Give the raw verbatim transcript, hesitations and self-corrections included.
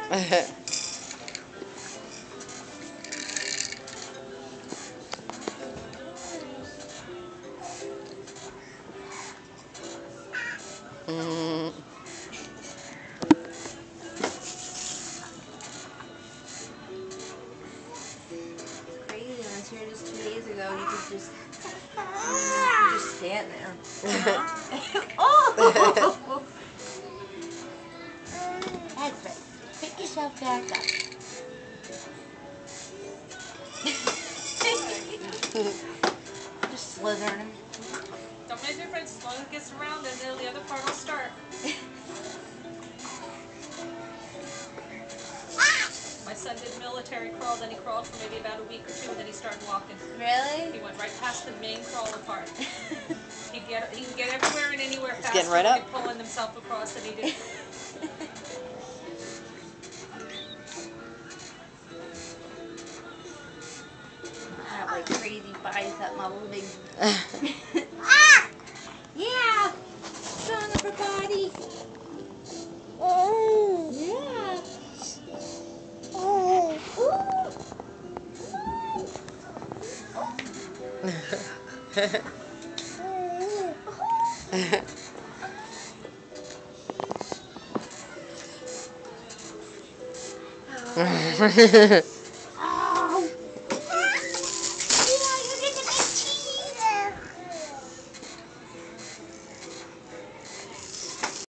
mm. Crazy. I was here just two days ago. You could just, you just stand there. Oh! That's right. Pick yourself back up. Just slithering. Don't make a difference. As long as it gets around, then the other part will start. My son did military crawl, then he crawled for maybe about a week or two, and then he started walking. Really? He went right past the main crawler part. He can get, he can get everywhere and anywhere He's faster getting right than up. pulling himself across than he did. I have like crazy bicep muscle, big. Ah! Yeah! Strong upper body. Yeah. Ooh.